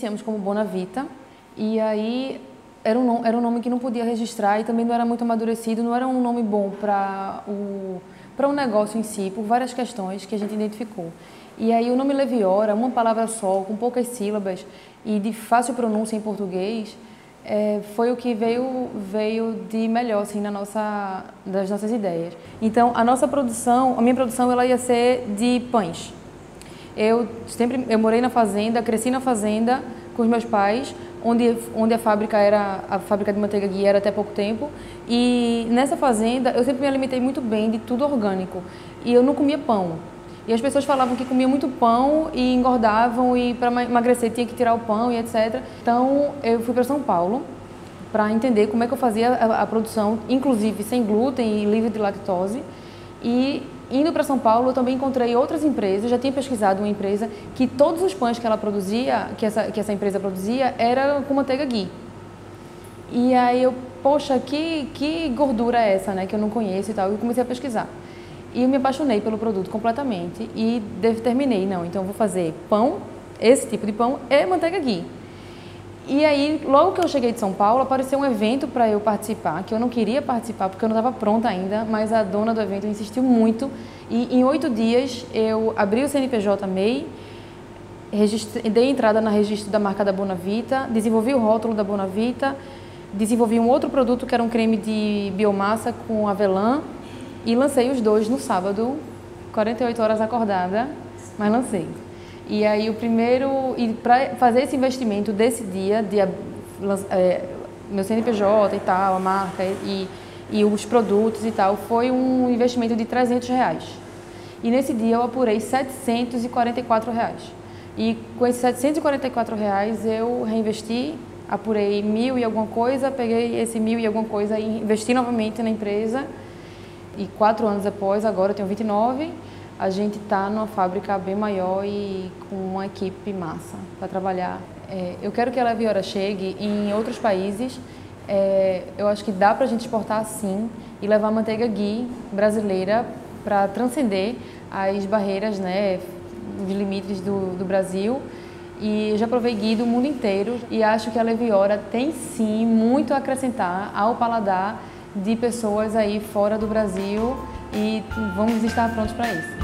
iniciamos como Bonavita e aí era um nome que não podia registrar e também não era muito amadurecido, não era um nome bom para um negócio em si, por várias questões que a gente identificou. E aí o nome Leviora, uma palavra só, com poucas sílabas e de fácil pronúncia em português, foi o que veio de melhor assim, das nossas ideias. Então a minha produção ela ia ser de pães. Eu morei na fazenda, cresci na fazenda com os meus pais, onde a fábrica de manteiga ghee era até pouco tempo. E nessa fazenda eu sempre me alimentei muito bem de tudo orgânico. E eu não comia pão. E as pessoas falavam que comia muito pão e engordavam e para emagrecer tinha que tirar o pão e etc. Então eu fui para São Paulo para entender como é que eu fazia a produção, inclusive sem glúten e livre de lactose. E indo para São Paulo, eu também encontrei outras empresas, já tinha pesquisado uma empresa que todos os pães que ela produzia, que essa empresa produzia, era com manteiga ghee. E aí eu, poxa, que gordura é essa, né, que eu não conheço e tal, e comecei a pesquisar. E eu me apaixonei pelo produto completamente e determinei, não, então eu vou fazer pão, esse tipo de pão e manteiga ghee. E aí, logo que eu cheguei de São Paulo, apareceu um evento para eu participar, que eu não queria participar porque eu não estava pronta ainda, mas a dona do evento insistiu muito. E em 8 dias eu abri o CNPJ MEI, dei entrada no registro da marca da Bonavita, desenvolvi o rótulo da Bonavita, desenvolvi um outro produto que era um creme de biomassa com avelã e lancei os dois no sábado, 48 horas acordada, mas lancei. E aí e para fazer esse investimento desse dia, meu CNPJ e tal, a marca e os produtos e tal, foi um investimento de R$300. E nesse dia eu apurei R$744. E com esses R$744 eu reinvesti, apurei 1.000 e alguma coisa, peguei esse 1.000 e alguma coisa e investi novamente na empresa. E 4 anos depois, agora eu tenho 29, a gente está numa fábrica bem maior e com uma equipe massa para trabalhar. Eu quero que a Leviora chegue em outros países. Eu acho que dá para a gente exportar sim e levar a manteiga ghee brasileira para transcender as barreiras, né, os limites do Brasil. E eu já provei ghee do mundo inteiro e acho que a Leviora tem sim muito a acrescentar ao paladar de pessoas aí fora do Brasil e vamos estar prontos para isso.